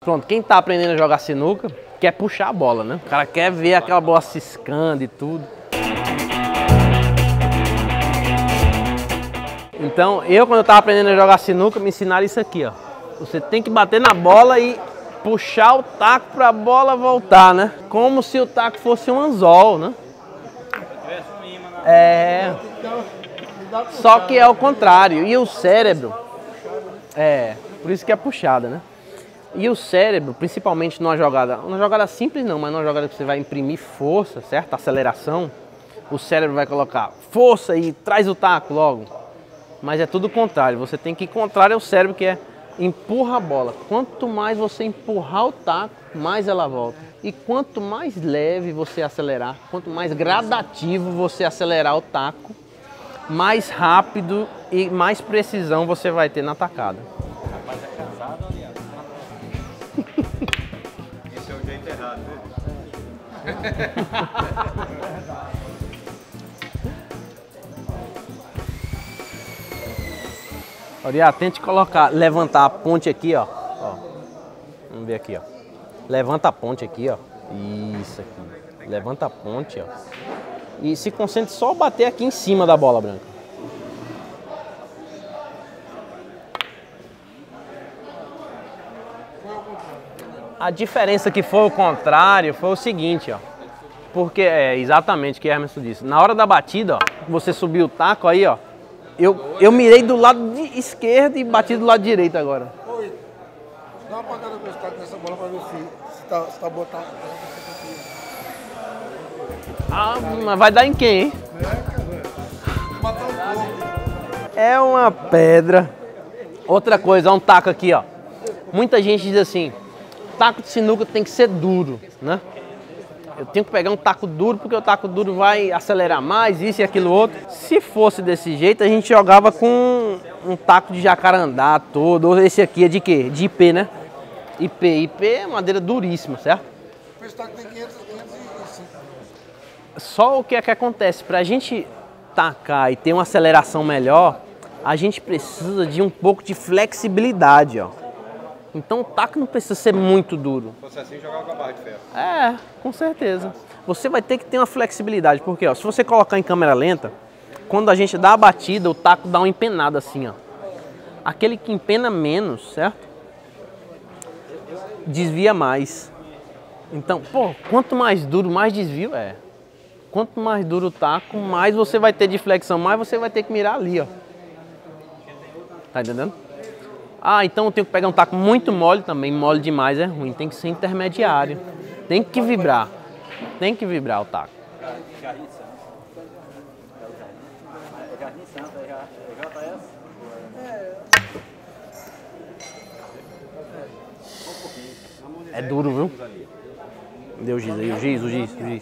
Pronto, quem tá aprendendo a jogar sinuca quer puxar a bola, né? O cara quer ver aquela bola ciscando e tudo. Então, quando eu tava aprendendo a jogar sinuca, me ensinaram isso aqui, ó. Você tem que bater na bola e puxar o taco pra bola voltar, né? Como se o taco fosse um anzol, né? É. Só que é o contrário. E o cérebro... por isso que é puxada, né? E o cérebro, principalmente numa jogada simples não, mas numa jogada que você vai imprimir força, certo? Aceleração, o cérebro vai colocar força e traz o taco logo. Mas é tudo o contrário, você tem que ir contrário ao cérebro, que é empurra a bola. Quanto mais você empurrar o taco, mais ela volta. E quanto mais leve você acelerar, quanto mais gradativo você acelerar o taco, mais rápido e mais precisão você vai ter na tacada. Rapaz, é casado, aliás. Esse é o jeito errado, viu? Oriá, tente levantar a ponte aqui, ó. Vamos ver aqui, ó. Levanta a ponte aqui, ó. Isso aqui. Levanta a ponte, ó. E se concentre só bater aqui em cima da bola branca. A diferença que foi o contrário foi o seguinte, ó. Porque exatamente o que Hermeson disse. Na hora da batida, ó, você subiu o taco aí, ó. Eu mirei do lado esquerdo e bati do lado direito agora. Oi, dá uma apagada com esse taco nessa bola pra ver se tá botando. Ah, mas vai dar em quem, hein? Matar um pouco. É uma pedra. Outra coisa, um taco aqui, ó. Muita gente diz assim, taco de sinuca tem que ser duro, né? Eu tenho que pegar um taco duro porque o taco duro vai acelerar mais, isso e aquilo outro. Se fosse desse jeito, a gente jogava com um taco de jacarandá todo. Esse aqui é de quê? De IP, né? IP é madeira duríssima, certo? Esse taco tem 505. Só o que é que acontece? Pra gente tacar e ter uma aceleração melhor, a gente precisa de um pouco de flexibilidade, ó. Então o taco não precisa ser muito duro. Se fosse assim, jogava com a barra de ferro. Com certeza. Você vai ter que ter uma flexibilidade, porque ó, se você colocar em câmera lenta, quando a gente dá a batida, o taco dá uma empenada assim, ó. Aquele que empena menos, certo? Desvia mais. Então, pô, quanto mais duro, mais desvio é. Quanto mais duro o taco, mais você vai ter de flexão, mais você vai ter que mirar ali, ó. Tá entendendo? Ah, então eu tenho que pegar um taco muito mole também. Mole demais é ruim, tem que ser intermediário. Tem que vibrar. Tem que vibrar o taco. É duro, viu? Deu o giz aí, o giz.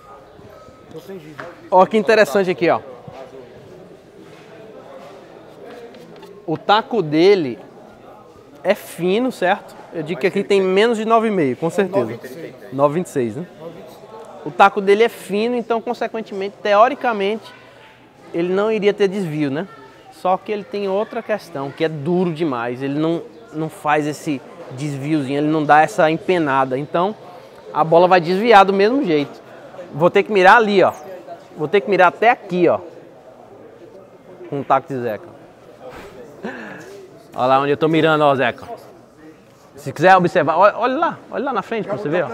Ó, que interessante aqui, ó. O taco dele é fino, certo? Eu digo que aqui tem menos de 9,5, com certeza. 9,26, né? O taco dele é fino, então, consequentemente, teoricamente, ele não iria ter desvio, né? Só que ele tem outra questão, que é duro demais. Ele não faz esse desviozinho, ele não dá essa empenada. Então, a bola vai desviar do mesmo jeito. Vou ter que mirar ali, ó. Vou ter que mirar até aqui, ó. Com o taco de Zeca. Olha lá onde eu tô mirando, ó, Zeca. Se quiser observar, olha lá na frente pra você ver, ó.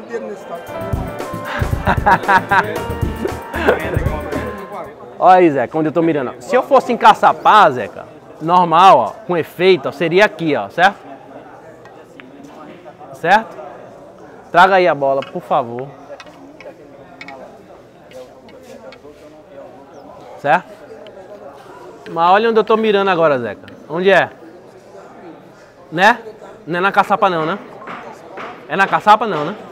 Olha aí, Zeca, onde eu tô mirando. Se eu fosse encaçapar, Zeca, normal, ó, com efeito, ó, seria aqui, ó, certo? Certo? Traga aí a bola, por favor. Certo? Mas olha onde eu tô mirando agora, Zeca. Onde é? Né? Não é na caçapa não, né? É na caçapa não, né?